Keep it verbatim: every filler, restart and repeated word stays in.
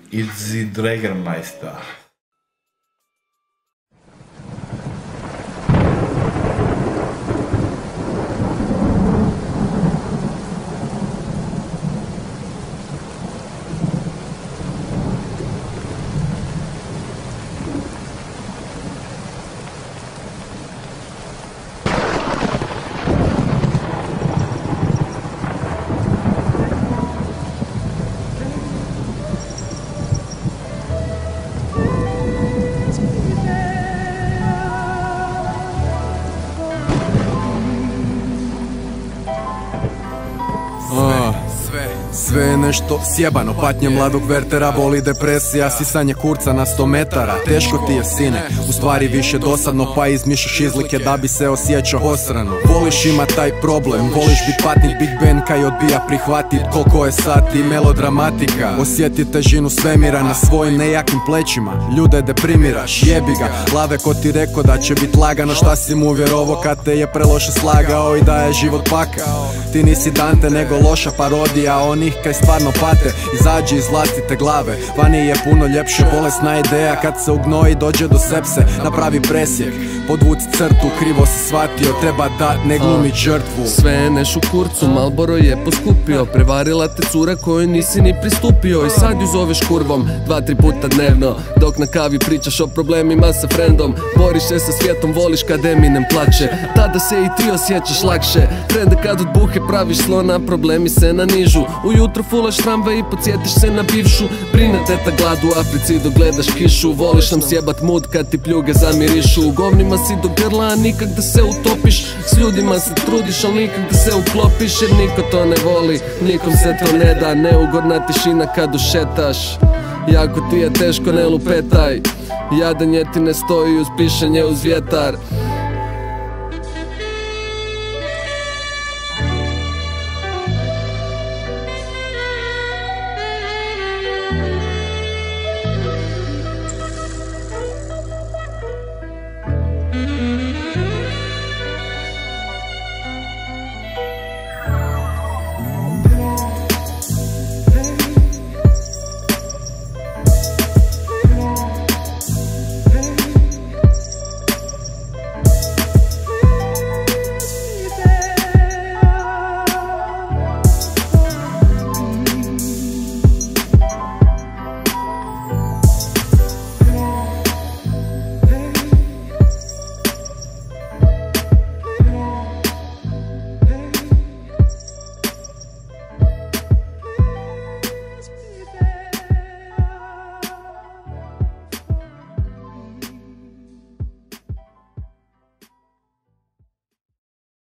It's the Dragermeister. Sve je nešto sjebano, patnje mladog Vertera, boli depresija, sisanje kurca na sto metara. Teško ti je, sine, u stvari više dosadno, pa izmišljaš izlike da bi se osjećao osrano. Voliš ima taj problem, voliš bit patnik Big Ben kaj odbija prihvatit koliko je sati melodramatika. Osjeti težinu svemira na svojim nejakim plećima, ljude deprimiraš, jebi ga. Lave ko ti rekao da će bit lagano, šta si mu vjerovo kad te je preloše slagao i da je život pakao. Ti nisi Dante nego loša parodija onih kaj stvarno pate. Izađi iz vlastite glave, vani je puno ljepše. Bolesna ideja kad se u gnoji dođe do sepse. Napravi presjek, podvuci crtu, krivo si shvatio, treba dat, ne glumi žrtvu. Sve je neš u kurcu, Malboro je poskupio, prevarila te cura koju nisi ni pristupio. I sad ju zoveš kurvom, dva, tri puta dnevno, dok na kavi pričaš o problemima sa frendom. Boriš se sa svijetom, voliš kad Eminem plače, tada se i ti osjećaš lakše. Frende kad od buhe praviš slona, problemi se nanižu. Ujutro fulaš tramvaj i podsjetiš se na bivšu. Brine teta glad u Africi dok gledaš kišu. Voliš nam sjebat mud kad ti pljuge zamirišu. U govnima si do grla, a nikak da se utopiš. S ljudima se trudiš, al nikak da se uklopiš. Jer niko to ne voli, nikom se to ne da. Neugodna tišina kad ušetaš, jako ti je teško, ne lupetaj. Jadan je ti ne stoji uz pišenje uz vjetar.